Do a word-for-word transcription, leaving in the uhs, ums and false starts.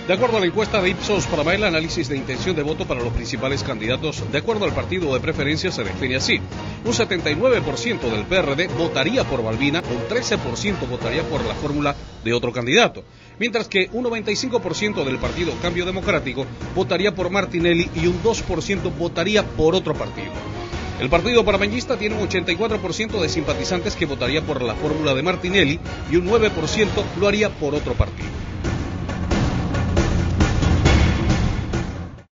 De acuerdo a la encuesta de Ipsos Parama, el análisis de intención de voto para los principales candidatos, de acuerdo al partido de preferencia, se define así. Un setenta y nueve por ciento del P R D votaría por Balbina, un trece por ciento votaría por la fórmula de otro candidato, mientras que un noventa y cinco por ciento del partido Cambio Democrático votaría por Martinelli y un dos por ciento votaría por otro partido. El partido panameñista tiene un ochenta y cuatro por ciento de simpatizantes que votaría por la fórmula de Martinelli y un nueve por ciento lo haría por otro partido.